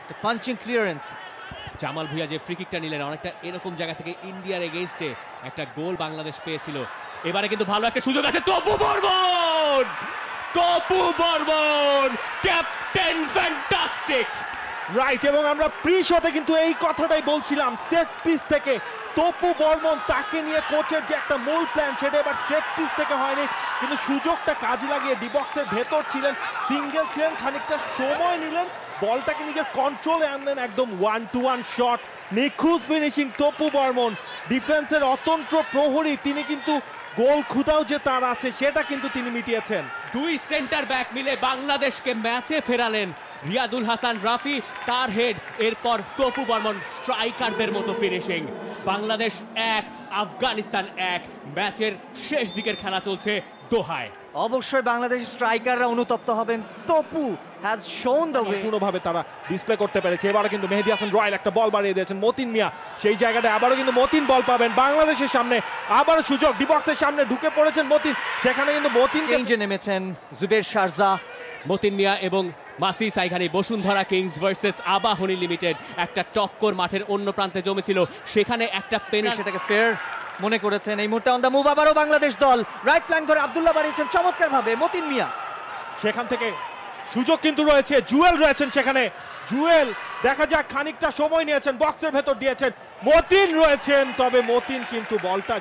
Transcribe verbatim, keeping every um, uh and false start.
Punching clearance. Jamal Bhuiyan যে free কিকটা নিলেন অনেকটা এরকম জায়গা থেকে ইন্ডিয়ার এগেইনস্টে একটা গোল বাংলাদেশ পেয়েছিল। এবারে কিন্তু ভালো একটা সুযোগ আছে। Topu Barman, Topu Barman captain fantastic. Right, এবং আমরা প্রি শোতে কিন্তু এই কথাটাই বলছিলাম, সেট পিস থেকে তপু বর্মন তাকে নিয়ে কোচের যে একটা মূল প্ল্যান সেটা এবার সেট পিস থেকে হয়নি, কিন্তু সুযোগটা কাজে লাগিয়ে ডিবক্সের ভেতর ছিলেন, সিঙ্গেল ছিলেন, খানিকটা সময় নিলেন, বলটাকে নিজের কন্ট্রোলে আনলেন, একদম ওয়ান টু ওয়ান শট, নিখুঁত ফিনিশিং তপু বর্মন, ডিফেন্সের অতন্ত্র প্রহরী তিনি, কিন্তু গোল ক্ষুধাও যে তার আছে সেটা কিন্তু তিনি মিটিয়েছেন। দুই সেন্টার ব্যাক মিলে বাংলাদেশকে ম্যাচে ফেরালেন। রিয়াদুল হাসান রাফি, তার হেড, এরপর তপু বর্মন স্ট্রাইকারদের মতো ফিনিশিং। বাংলাদেশ এক, আফগানিস্তান এক। ম্যাচের শেষ দিকের খেলা চলছে দোহায়। অবশ্যই বাংলাদেশ স্ট্রাইকাররা অনুতপ্ত হবেন। Topu has shown the way. সম্পূর্ণভাবে তারা ডিসপ্লে করতে পেরেছে। এবারও কিন্তু মেহেদী হাসান রয়্যাল একটা বল বাড়িয়ে দিয়েছেন, মতিন মিয়া সেই জায়গাটা আবারও কিন্তু মতিন বল পাবেন বাংলাদেশের সামনে, আবারও সুযোগ, ডিবক্সের সামনে ঢুকে পড়েছেন মতিন, সেখানে কিন্তু মতিন চেঞ্জে নেমেছেন জুবের শারজা। মতিন মিয়া এবং Masih Saighani, Bashundhara Kings versus Abahani Limited, একটা টক্কর মাঠের অন্য প্রান্তে জমেছিল, সেখানে একটা পেনাল্টি, সেটাকে ফেয়ার মনে করেছেন। এই মুহূর্তে অন দ্য মুভ আবারও বাংলাদেশ দল, রাইট ফ্ল্যাঙ্ক ধরে আব্দুল্লাহ বাড়িয়েছেন চমৎকার ভাবে মতিন মিয়া। সেখান থেকে সুযোগ কিন্তু রয়েছে, জুয়েল রয়েছেন সেখানে, জুয়েল দেখা যাক, খানিকটা সময় নিয়েছেন, বক্সের ভেতর দিয়েছেন, মতিন রয়েছেন, তবে মতিন কিন্তু বলটা